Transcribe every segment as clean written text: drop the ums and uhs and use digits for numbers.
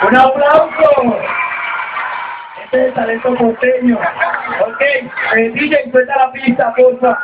¡Un aplauso! Este es el talento porteño. Ok, DJ, suelta la pista, porfa.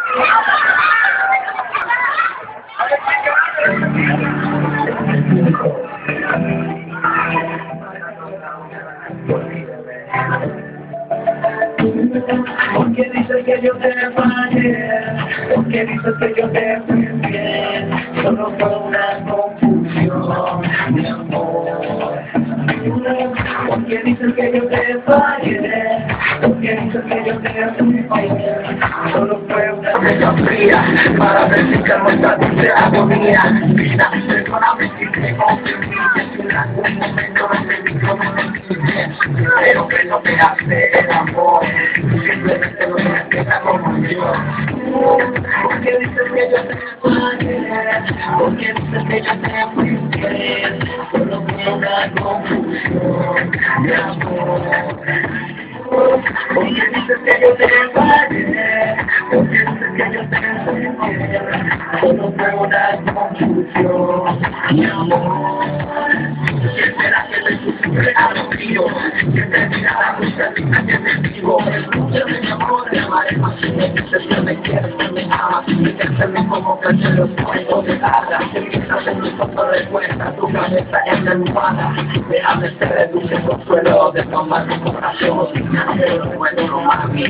Porque dices que yo te fallé, porque dices que yo te fui infiel, solo fue una confusión, mi amor. Porque dices que yo te fallé, porque dices que yo te fui infiel, solo fue una confusión fría, para ver si calmo esta dulce agonía. Vida, perdóname si te confundí, que en algún momento no me dijo no me entiendes, pero que no te hace el amor. Simplemente no me queda como yo. Porque dices que yo te fallé, porque dices que yo te fui infiel, solo fue una confusión, mi amor. Porque dices que yo te fallé, porque dices que yo te fui infiel, solo fue una confusión, mi amor. ¿Qué será que le sucede a los míos? Que te mira la muchachita que te digo. Yo me llamo de amar más. Me dices que me quieres, que me amas. Me quieres como que te lo puedo dejar. Que piensas en mi foto de cuenta, tu cabeza en la almohada. Déjame ser el dulce consuelo de tomar tu corazón. Pero no puedo, no mami.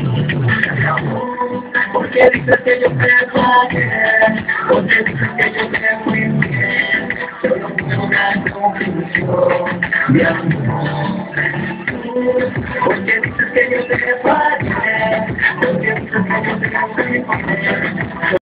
Porque dices que yo te fallé, porque dices que yo te fui infiel, solo fue una confusión, mi amor.